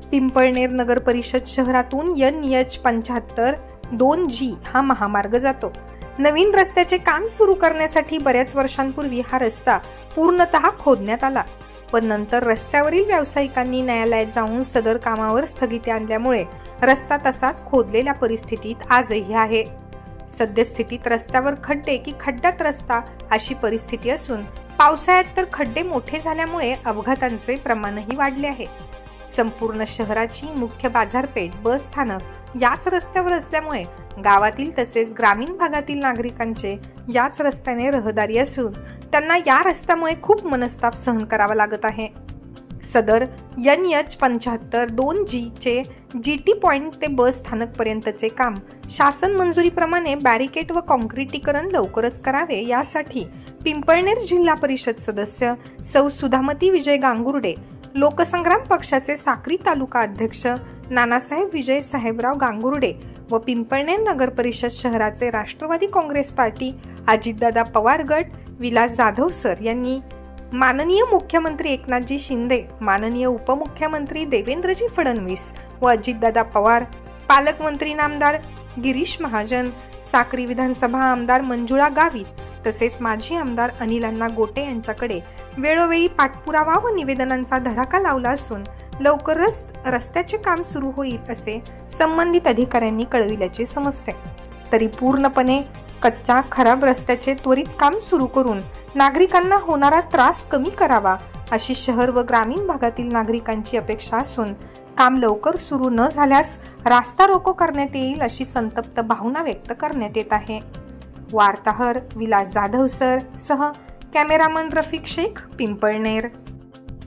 पिंपळनेर नगर परिषद शहरातून NH75 2G हा महामार्ग जातो। नवीन रस्त्याचे काम सुरू करण्यासाठी बऱ्याच वर्षांपूर्वी हा रस्ता पूर्णतः खोदण्यात आला, पण नंतर रस्त्यावरील व्यावसायिकांनी न्यायालयात जाऊन सदर कामावर स्थगिती आणल्यामुळे रस्ता तसाच खोदलेल्या परिस्थितीत आजही आहे। सद्यस्थितीत रस्त्यावर खड्डे की खड्ड्यात रस्ता अशी परिस्थिती असून पावसाळ्यात तर खड्डे मोठे झाल्यामुळे अपघातांचे प्रमाणही वाढले आहे। संपूर्ण शहराची मुख्य बाजारपेठ, बस स्थानक याच रस्त्यावर असल्यामुळे गावातील तसेच ग्रामीण भागातील नागरिकांचे याच रस्त्याने रहदारी असून त्यांना या रस्त्यामुळे खूप मनस्ताप सहन करावा लागत आहे। सदर NH75 2G चे GT पॉइंट ते बस स्थानक पर्यंतचे काम शासन मंजुरीप्रमाणे बॅरिकेड व कॉन्क्रीटीकरण लवकरच करावे, यासाठी पिंपळनेर जिल्हा परिषद सदस्य सौ सुधामती विजय गांगुर्डे, लोकसंग्राम पक्षाचे साक्री तालुका अध्यक्ष नानासाहेब विजय साहेबराव गांगुर्डे व पिंपळनेर नगर परिषद शहराचे राष्ट्रवादी काँग्रेस पार्टी अजितदादा पवार गट विलास जाधव सर यांनी माननीय मुख्यमंत्री एकनाथजी शिंदे, माननीय उपमुख्यमंत्री देवेंद्रजी फडणवीस व अजितदादा पवार, पालकमंत्री नामदार गिरीश महाजन, साक्री विधानसभा आमदार मंजुळा गावित तसेच माजी आमदार अनिल अण्णा गोटे यांच्याकडे वेळोवेळी पाठपुरावा व निवेदनांचा धडाका लावला असून लवकरच रस्त्याचे काम सुरू होईल असे संबंधित अधिकाऱ्यांनी कळविल्याचे समजते। तरी पूर्णपणे कच्च्या खराब रस्त्याचे त्वरित काम सुरू करून नागरिकांना होणारा त्रास कमी करावा अशी शहर व ग्रामीण भागातील नागरिकांची अपेक्षा असून काम लवकर सुरू न झाल्यास रास्ता रोको करण्यात येईल अशी संतप्त भावना व्यक्त करण्यात येत आहे। वार्ताहर विलास जाधव सर सह कॅमेरामन रफिक शेख, पिंपळनेर।